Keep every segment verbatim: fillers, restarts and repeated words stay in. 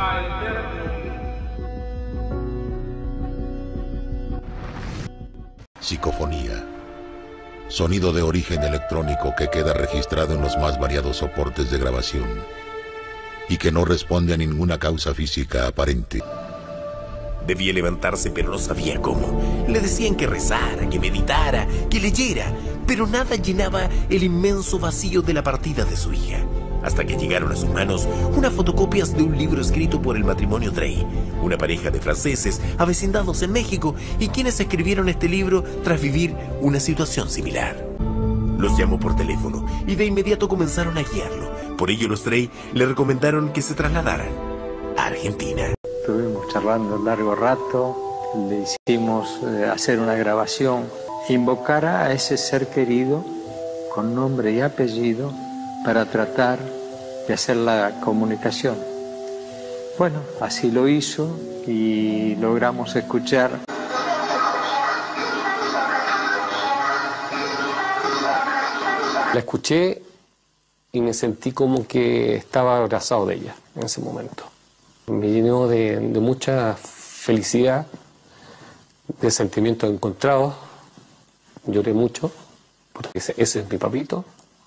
Psicofonía. Sonido de origen electrónico que queda registrado en los más variados soportes de grabación y que no responde a ninguna causa física aparente. Debía levantarse, pero no sabía cómo. Le decían que rezara, que meditara, que leyera, pero nada llenaba el inmenso vacío de la partida de su hija. Hasta que llegaron a sus manos unas fotocopias de un libro escrito por el matrimonio Drey, una pareja de franceses avecindados en México y quienes escribieron este libro tras vivir una situación similar. Los llamó por teléfono y de inmediato comenzaron a guiarlo. Por ello los Drey le recomendaron que se trasladaran a Argentina. Estuvimos charlando un largo rato, le hicimos eh, hacer una grabación, invocar a ese ser querido con nombre y apellido para tratar de hacer la comunicación. Bueno, así lo hizo y logramos escuchar. La escuché y me sentí como que estaba abrazado de ella en ese momento. Me llenó de, de mucha felicidad, de sentimientos encontrados. Lloré mucho, porque ese, ese es mi papito.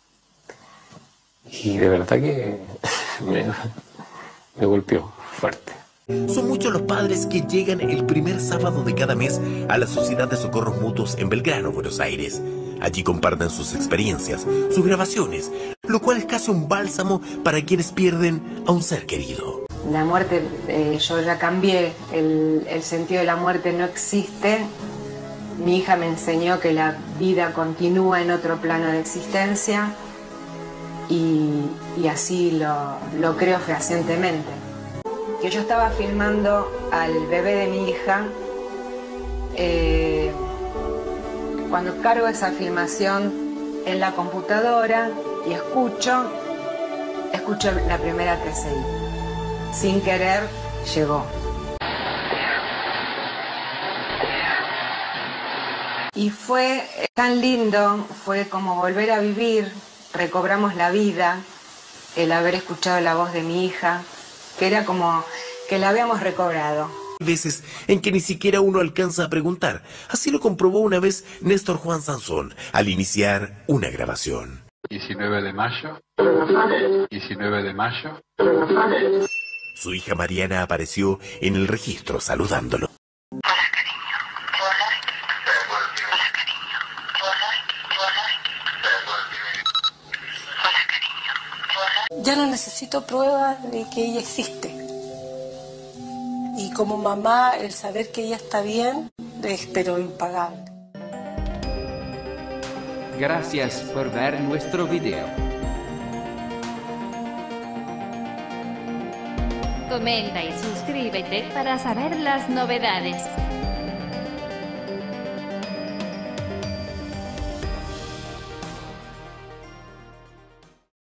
Y de verdad que me, me golpeó fuerte. Son muchos los padres que llegan el primer sábado de cada mes a la Sociedad de Socorros Mutuos en Belgrano, Buenos Aires. Allí comparten sus experiencias, sus grabaciones, lo cual es casi un bálsamo para quienes pierden a un ser querido. La muerte, eh, yo ya cambié, el, el sentido de la muerte no existe. Mi hija me enseñó que la vida continúa en otro plano de existencia y, y así lo, lo creo fehacientemente. Que yo estaba filmando al bebé de mi hija, eh, cuando cargo esa filmación en la computadora y escucho, escucho la primera T C I. Sin querer, llegó. Y fue tan lindo, fue como volver a vivir, recobramos la vida, el haber escuchado la voz de mi hija, que era como que la habíamos recobrado. Hay veces en que ni siquiera uno alcanza a preguntar. Así lo comprobó una vez Néstor Juan Sansón al iniciar una grabación. diecinueve de mayo. diecinueve de mayo. Su hija Mariana apareció en el registro saludándolo. Hola, cariño. Hola. Hola, cariño. Hola. Hola, cariño. Ya no necesito pruebas de que ella existe. Y como mamá, el saber que ella está bien, es pero impagable. Gracias por ver nuestro video. Comenta y suscríbete para saber las novedades.